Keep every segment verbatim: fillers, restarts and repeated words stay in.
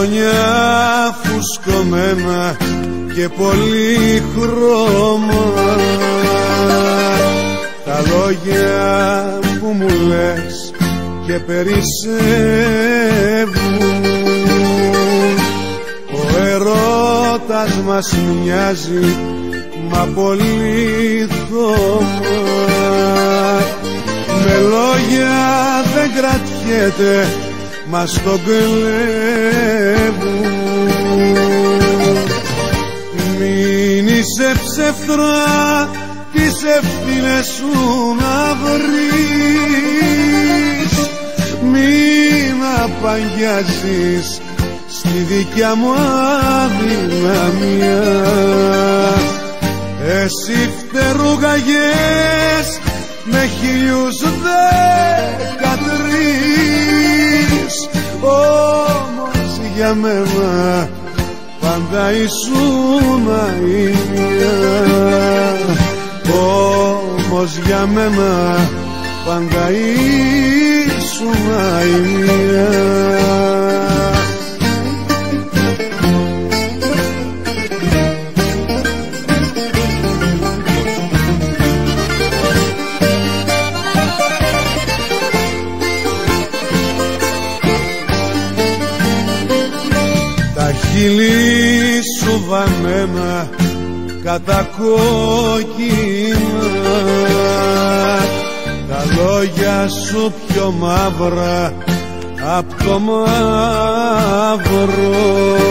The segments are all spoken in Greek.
χρόνια φουσκωμένα και πολύχρωμα, τα λόγια που μου λες και περισσεύουν. Ο ερώτας μας μοιάζει μα πολύ θωμά, με λόγια δεν κρατιέται μας τον κλέβουν. Μην είσαι ψεύτρα, τις ευθύνες σου να βρεις, μην απαγιάζεις στη δικιά μου αδυναμία. Εσύ φτερούγαγες με χίλιους δεκατρείς, όμως για μένα πάντα ήσουν η μία. Όμως για μένα πάντα ήσουν η μία. χείλη σου βαμμένα κατά κόκκινα, τα λόγια σου πιο μαύρα απ' το μαύρο,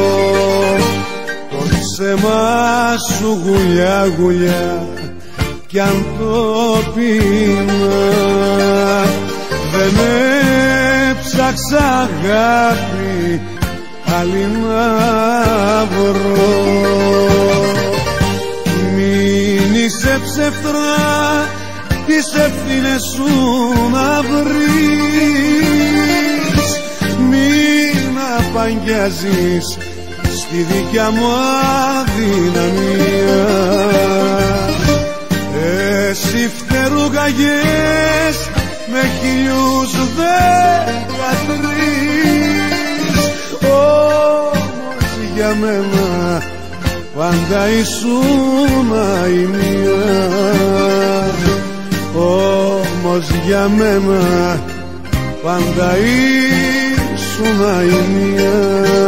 το ψέμα σου γουλιά γουλιά κι αν το πείνα, δεν έψαξα αγάπη άλλη να βρω. Μην είσαι ψεύτρα, τις ευθύνες σου να βρεις, μην απαγγιάζεις στη δικιά μου αδυναμία. Εσύ φτερούγαγες με χιλιούς δεκατρείς, όμως για μένα πάντα ήσουν η μία. Όμως για μένα πάντα ήσουν η μία.